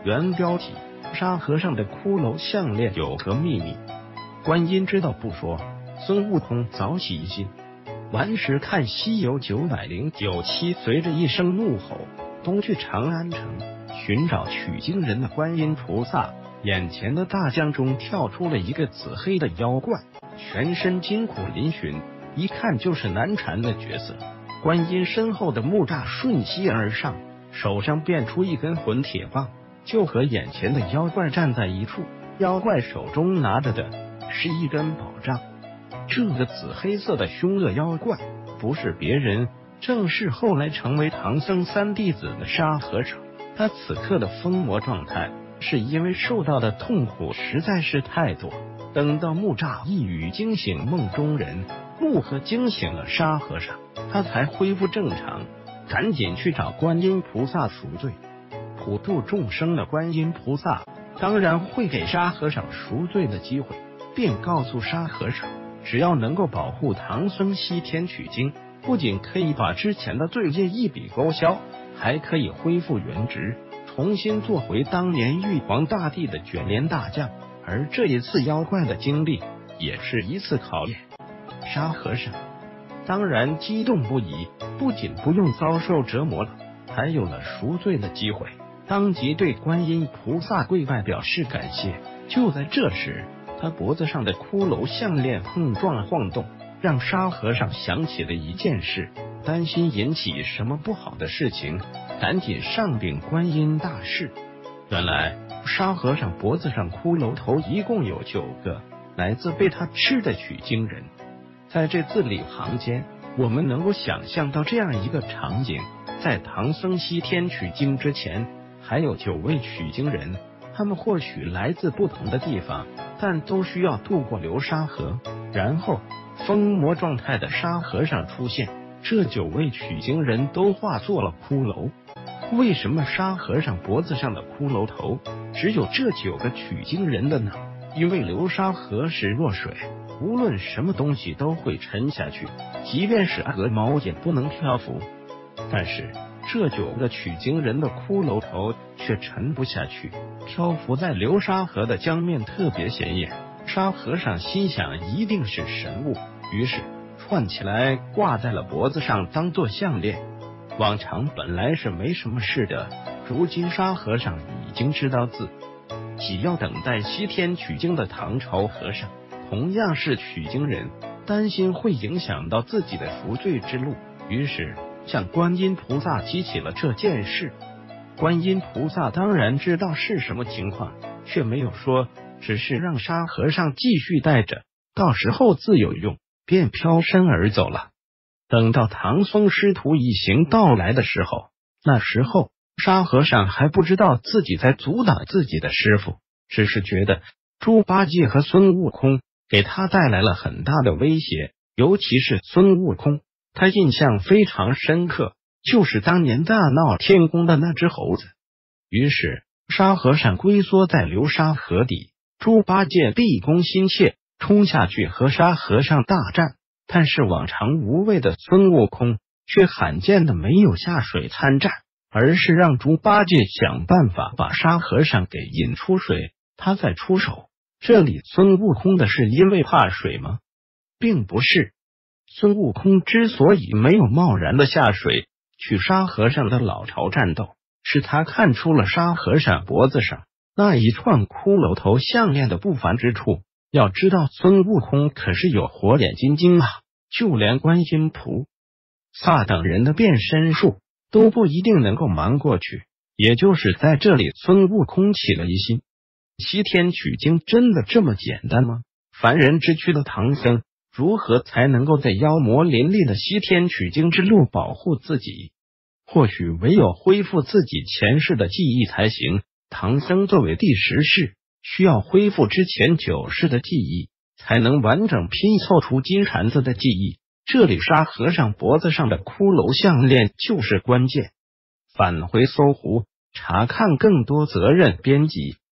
原标题：沙和尚的骷髅项链有何秘密？观音知道不说，孙悟空早起疑心。顽石看西游909期，随着一声怒吼，东去长安城寻找取经人的观音菩萨，眼前的大江中跳出了一个紫黑的妖怪，全身金苦嶙峋，一看就是难缠的角色。观音身后的木吒瞬息而上，手上变出一根混铁棒，就和眼前的妖怪站在一处。妖怪手中拿着的是一根宝杖。这个紫黑色的凶恶妖怪不是别人，正是后来成为唐僧三弟子的沙和尚。他此刻的疯魔状态是因为受到的痛苦实在是太多。等到木吒一语惊醒梦中人，木鹤惊醒了沙和尚，他才恢复正常，赶紧去找观音菩萨赎罪。普度众生的观音菩萨当然会给沙和尚赎罪的机会，并告诉沙和尚，只要能够保护唐僧西天取经，不仅可以把之前的罪业一笔勾销，还可以恢复原职，重新做回当年玉皇大帝的卷帘大将。而这一次妖怪的经历也是一次考验，沙和尚当然激动不已，不仅不用遭受折磨了，还有了赎罪的机会，当即对观音菩萨跪拜表示感谢。就在这时，他脖子上的骷髅项链碰撞晃动，让沙和尚想起了一件事，担心引起什么不好的事情，赶紧上禀观音大士。原来沙和尚脖子上骷髅头一共有9个，来自被他吃的取经人。在这字里行间，我们能够想象到这样一个场景，在唐僧西天取经之前，还有9位取经人，他们或许来自不同的地方，但都需要渡过流沙河。然后疯魔状态的沙和尚出现，这9位取经人都化作了骷髅。为什么沙和尚脖子上的骷髅头只有这9个取经人的呢？因为流沙河是弱水，无论什么东西都会沉下去，即便是鹅毛也不能漂浮。但是这9个取经人的骷髅头却沉不下去，漂浮在流沙河的江面特别显眼。沙和尚心想一定是神物，于是串起来挂在了脖子上当做项链。往常本来是没什么事的，如今沙和尚已经知道自己要等待西天取经的唐朝和尚同样是取经人，担心会影响到自己的赎罪之路，于是向观音菩萨提起了这件事。观音菩萨当然知道是什么情况，却没有说，只是让沙和尚继续带着，到时候自有用，便飘身而走了。等到唐僧师徒一行到来的时候，那时候沙和尚还不知道自己在阻挡自己的师傅，只是觉得猪八戒和孙悟空给他带来了很大的威胁，尤其是孙悟空，他印象非常深刻，就是当年大闹天宫的那只猴子。于是沙和尚龟缩在流沙河底，猪八戒毕恭心切冲下去和沙和尚大战，但是往常无畏的孙悟空却罕见的没有下水参战，而是让猪八戒想办法把沙和尚给引出水，他再出手。这里孙悟空的是因为怕水吗？并不是。孙悟空之所以没有贸然的下水去沙和尚的老巢战斗，是他看出了沙和尚脖子上那一串骷髅头项链的不凡之处。要知道孙悟空可是有火眼金睛啊，就连观音菩萨等人的变身术都不一定能够瞒过去。也就是在这里，孙悟空起了疑心，西天取经真的这么简单吗？凡人之躯的唐僧如何才能够在妖魔林立的西天取经之路保护自己？或许唯有恢复自己前世的记忆才行。唐僧作为第10世，需要恢复之前9世的记忆，才能完整拼凑出金蝉子的记忆。这里沙和尚脖子上的骷髅项链就是关键。返回搜狐，查看更多责任编辑。